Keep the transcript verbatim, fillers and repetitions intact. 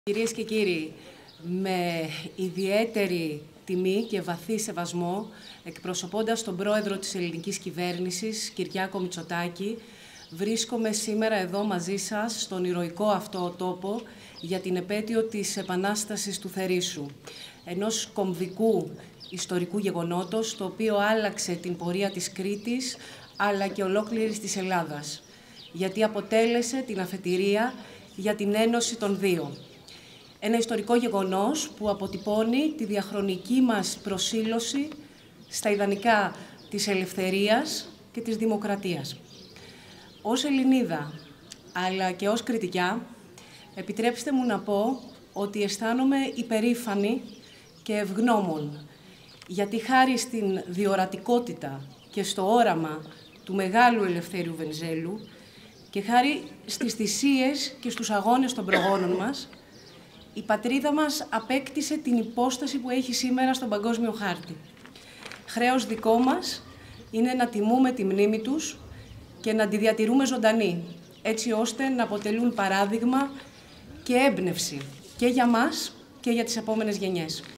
Κυρίες και κύριοι, με ιδιαίτερη τιμή και βαθύ σεβασμό, εκπροσωπώντας τον πρόεδρο της ελληνικής κυβέρνησης, Κυριάκο Μητσοτάκη, βρίσκομαι σήμερα εδώ μαζί σας, στον ηρωικό αυτό τόπο, για την επέτειο της Επανάστασης του Θερήσου, ενός κομβικού ιστορικού γεγονότος, το οποίο άλλαξε την πορεία της Κρήτης, αλλά και ολόκληρης της Ελλάδας, γιατί αποτέλεσε την αφετηρία για την ένωση των δύο. Ένα ιστορικό γεγονός που αποτυπώνει τη διαχρονική μας προσήλωση στα ιδανικά της ελευθερίας και της δημοκρατίας. Ως Ελληνίδα, αλλά και ως κριτικιά, επιτρέψτε μου να πω ότι αισθάνομαι υπερήφανη και ευγνώμων, γιατί χάρη στην διορατικότητα και στο όραμα του μεγάλου Ελευθέριου Βενιζέλου και χάρη στις θυσίες και στους αγώνες των προγόνων μας, η πατρίδα μας απέκτησε την υπόσταση που έχει σήμερα στον παγκόσμιο χάρτη. Χρέος δικό μας είναι να τιμούμε τη μνήμη τους και να τη διατηρούμε ζωντανή, έτσι ώστε να αποτελούν παράδειγμα και έμπνευση και για μας και για τις επόμενες γενιές.